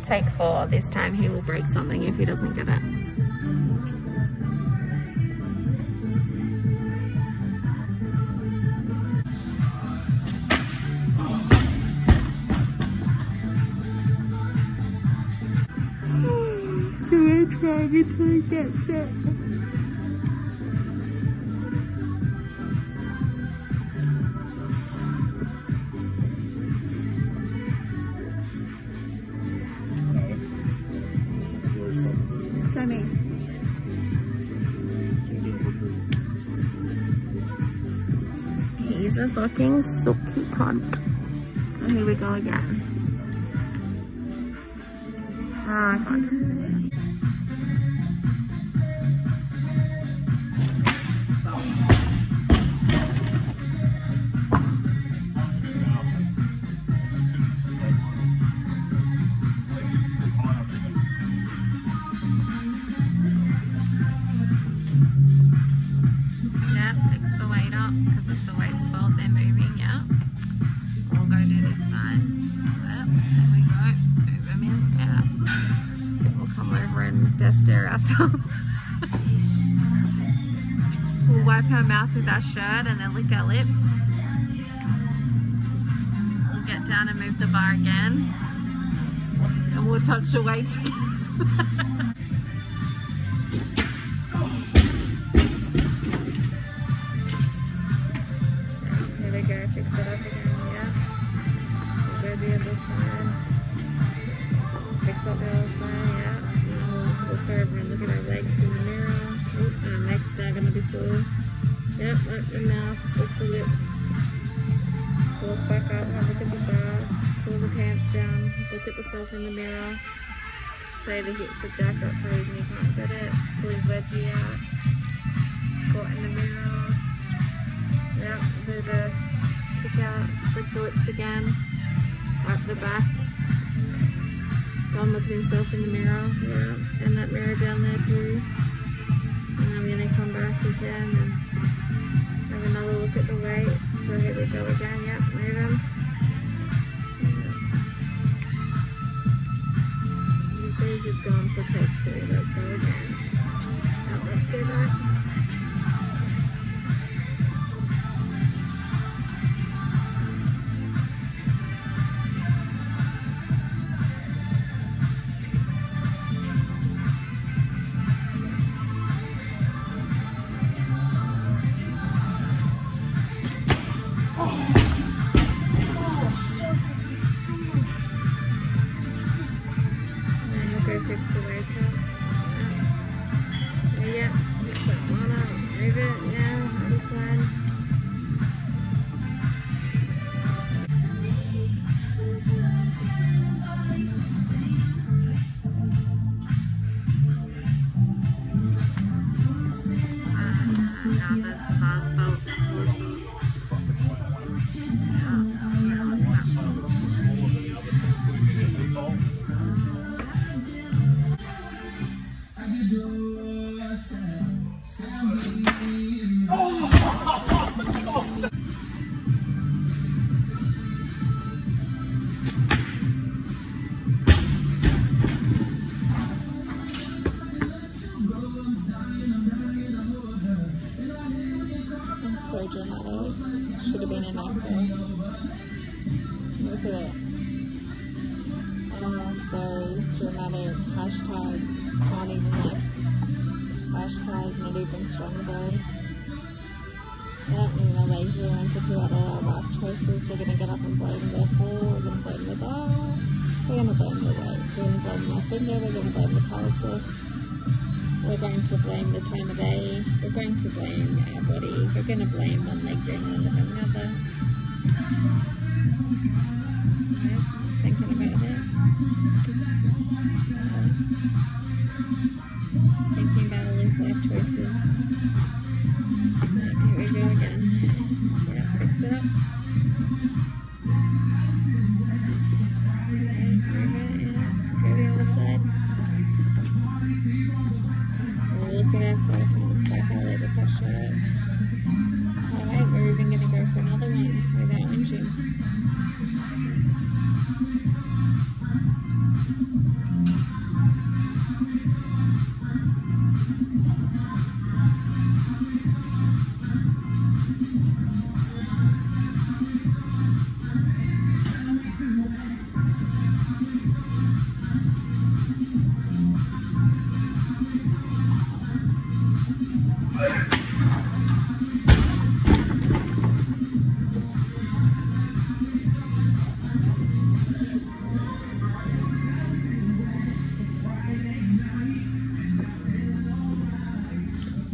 take 4. This time he will break something if he doesn't get it. So we're trying until he gets it. Show me. He's a fucking sulky cunt. Oh, here we go again. Ah, oh, God. Stare ourselves. We'll wipe our mouth with our shirt and then lick our lips. We'll get down and move the bar again. And we'll touch the weights again. Here we go, fix it up again, yeah. We'll go the other side. Fix up the other side, yeah. Look over and look at our legs in the mirror. Oop, our neck's now going to be sore. Yep, look the mouth, look the lips. Walk back up, have a look at the bar. Pull the pants down, look at yourself in the mirror. Say the hips are jacked up for reason you can't get it. Pull your wedgie out. Squat in the mirror. Yep, do the kick out, flick the lips again. Wipe the back. Don't look at himself in the mirror, yeah, and that mirror down there too. And I'm going to come back again and have another look at the weight. So here we go again, yep, move him. Yeah. These have gone for take 2, let's go again. Now let's go back. Fix the weight up. Yeah, fix that one up. Move it, yeah, other side. Now that's the last bolt. So dramatic. Should have been an actor. Look at it. Oh, so dramatic. Hashtag can't even lift. Hashtag not even strong though. Yeah, you know, lazy ones to do out all our life choices. We're going to get up and blame their fall. We're going to blame the dog. We're going to blame the weight. We're going to blame my finger. We're going to blame the paralysis. We're going to blame the time of day. We're going to blame our body. We're going to blame one leg being on the another. Yeah, thinking about it. Thinking about all these life choices. Here we go again. Yeah, fix it up. Go the other side. Look at ourselves and back our leg across it. Alright, we're even going to go for another one without lunging.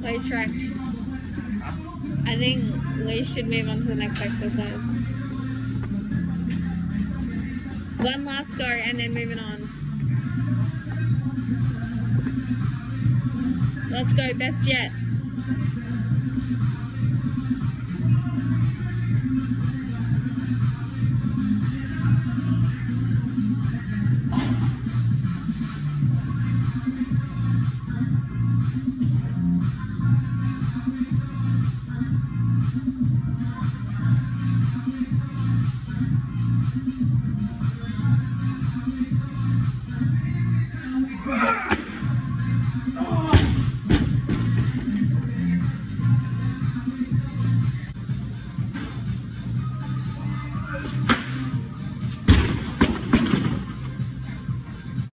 Please try. I think we should move on to the next exercise. One last go and then moving on. Let's go, best yet.